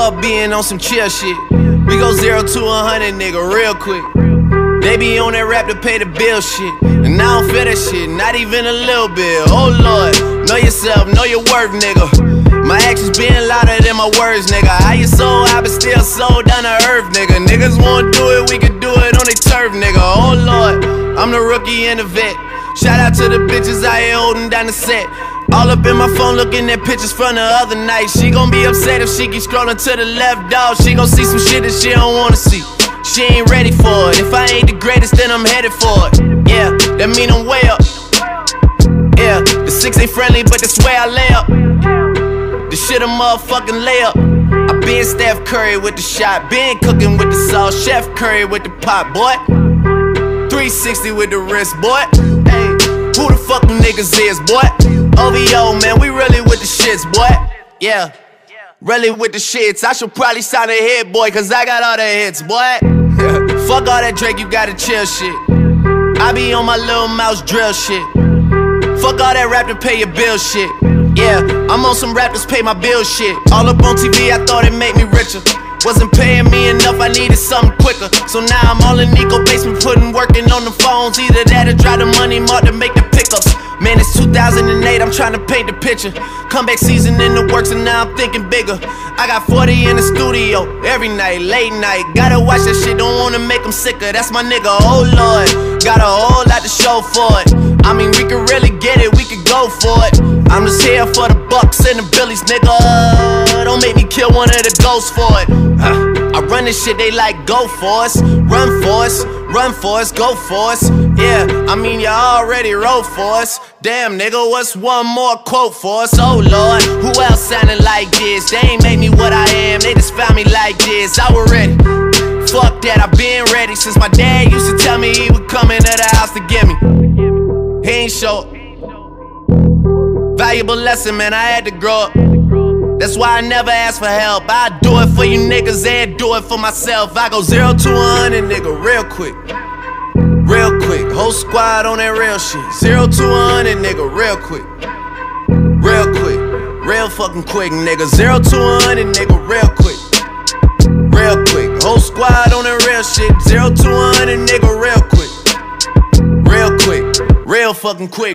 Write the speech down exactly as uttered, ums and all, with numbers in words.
up being on some chill shit. We go zero to a hundred, nigga, real quick. They be on that rap to pay the bill shit, and I don't feel that shit, not even a little bit. Oh Lord, know yourself, know your worth, nigga. My actions being louder than my words, nigga. How you so high but still so down to earth, nigga? Niggas won't do it, we can do it on their turf, nigga. Oh Lord, I'm the rookie and the vet. Shout out to the bitches out here holding down the set. All up in my phone looking at pictures from the other night. She gon' be upset if she keep scrolling to the left, dog. She gon' see some shit that she don't wanna see. She ain't ready for it. If I ain't the greatest, then I'm headed for it. Yeah, that mean I'm way up. Yeah, the six ain't friendly, but that's where I lay up. The shit a motherfucking layup. I been Steph Curry with the shot, been cooking with the sauce, Chef Curry with the pot, boy. three sixty with the wrist, boy. Hey, who the fuck them niggas is, boy? O V O, man, we really with the shits, boy. Yeah, really with the shits. I should probably sign a hit, boy, cause I got all the hits, boy. Fuck all that Drake, you gotta chill shit. I be on my little mouse drill shit. Fuck all that rap to pay your bill shit. Yeah, I'm on some rap that's pay my bill shit. All up on T V, I thought it made me richer. Wasn't paying me enough, I needed something quicker. So now I'm all in Nico basement, putting working on the phones. Either that or drive the money mark to make the pickups. Man, it's two thousand eight, I'm trying to paint the picture. Comeback season in the works and now I'm thinking bigger. I got forty in the studio, every night, late night. Gotta watch that shit, don't wanna make them sicker. That's my nigga, oh Lord. Got a whole lot to show for it. I mean, we could really get it, we could go for it. I'm just here for the bucks and the billies, nigga. Don't make me kill one of the ghosts for it. uh, I run this shit, they like go for us. Run for us, run for us, go for us. Yeah, I mean you already wrote for us. Damn nigga, what's one more quote for us? Oh Lord, who else sounding like this? They ain't made me what I am, they just found me like this. I was ready, fuck that, I been ready. Since my dad used to tell me he would come into the house to get me. He ain't show. Valuable lesson, man, I had to grow up. That's why I never ask for help. I do it for you niggas and do it for myself. I go zero to a hundred, nigga, real quick. Real quick, whole squad on that real shit. Zero to a hundred, nigga, real quick. Real quick, real fucking quick, nigga. Zero to a hundred, nigga, real quick. Real quick, whole squad on that real shit. Zero to a hundred, nigga, real quick. Real quick, real fucking quick.